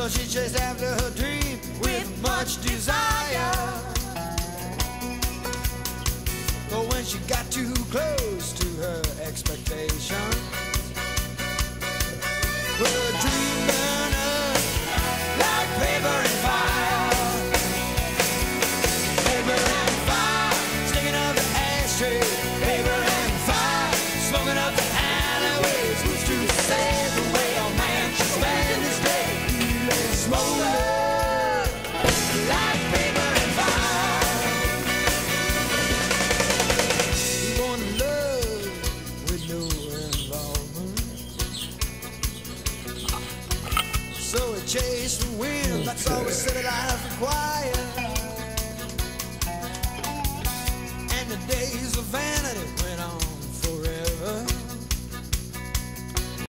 So she chased after her dream with much desire. But when she got too close to her expectation, well, her dream burned up like paper and fire. Paper and fire, sticking up the ashtray. Paper and fire, smoking up the alleyways. Who's to say the way a man should spend his day? He lay smoldering like paper and fire. He wanted love with no involvement, so he chased the wind. That's all the city life required. And the days of vanity